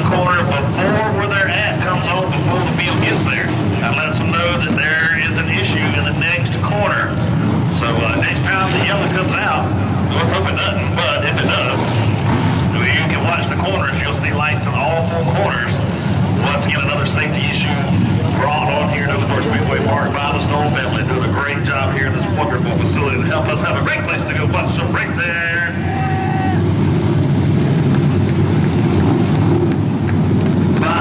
corner before where they're at comes on before the field gets there. That lets them know that there is an issue in the next corner. So next time the yellow comes out, let's hope it doesn't, but if it does, you can watch the corners, you'll see lights in all four corners. Once again, another safety issue brought on here to Oglethorpe Speedway Park by the Stone family. Doing a great job here in this wonderful facility to help us have a great place to go watch some racing.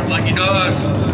like he does.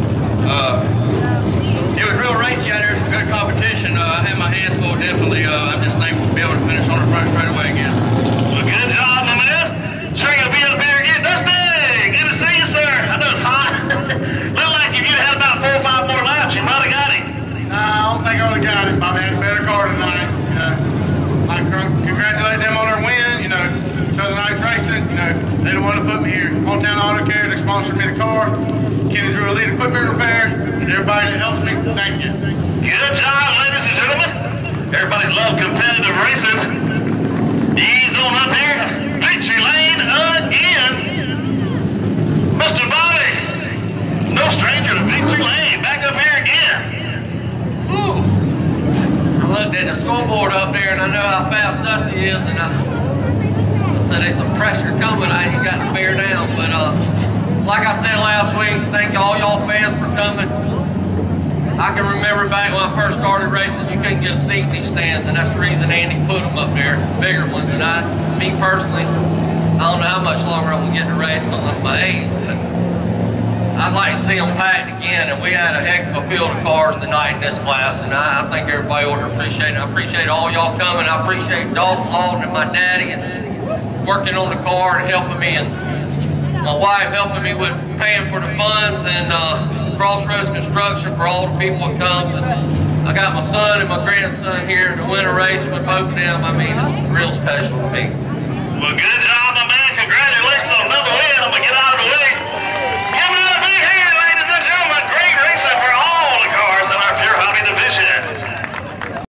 It was real racy out there, some good competition. I had my hands full, definitely. I'm just thankful to be able to finish on the front straight away again. Well, good job, my man. Sure you'll be up here again. Dusty, good to see you, sir. I know it's hot. Looked like if you'd had about 4 or 5 more laps, you might have got him. No, I don't think I would have got it. Bobby had a better car tonight. I congratulate them on their win. You know, Southern Nights Racing. You know, they the one to put me here. Hometown Auto Care, they sponsored me the car. Kenny Drew Elite Equipment Repair, and everybody that helps me, thank you. Good job, ladies and gentlemen. Everybody loves competitive racing. Ease on up here. Victory lane again. Mr. Bobby, no stranger to victory lane. Back up here again. Whew. I looked at the scoreboard up there and I know how fast Dusty is, and I said there's some pressure coming. I ain't got to bear down, but like I said last week, thank all y'all fans for coming. I can remember back when I first started racing, you couldn't get a seat in these stands, and that's the reason Andy put them up there, bigger ones. And me personally, I don't know how much longer I'm gonna get to race because of my age, but I'd like to see them packed again. And we had a heck of a field of cars tonight in this class, and I think everybody ought to appreciate it. I appreciate all y'all coming. I appreciate Dalton Lawton and my daddy and working on the car and helping me, and my wife helping me with paying for the funds, and Crossroads Construction for all the people that comes. And I got my son and my grandson here to win a race with both of them. I mean, it's real special to me.